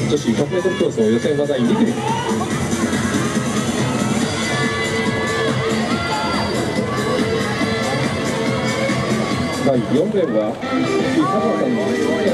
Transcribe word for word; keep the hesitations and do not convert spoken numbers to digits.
女子 ひゃくメートル 競争予選はだいに組。だいよんレーンは石原さん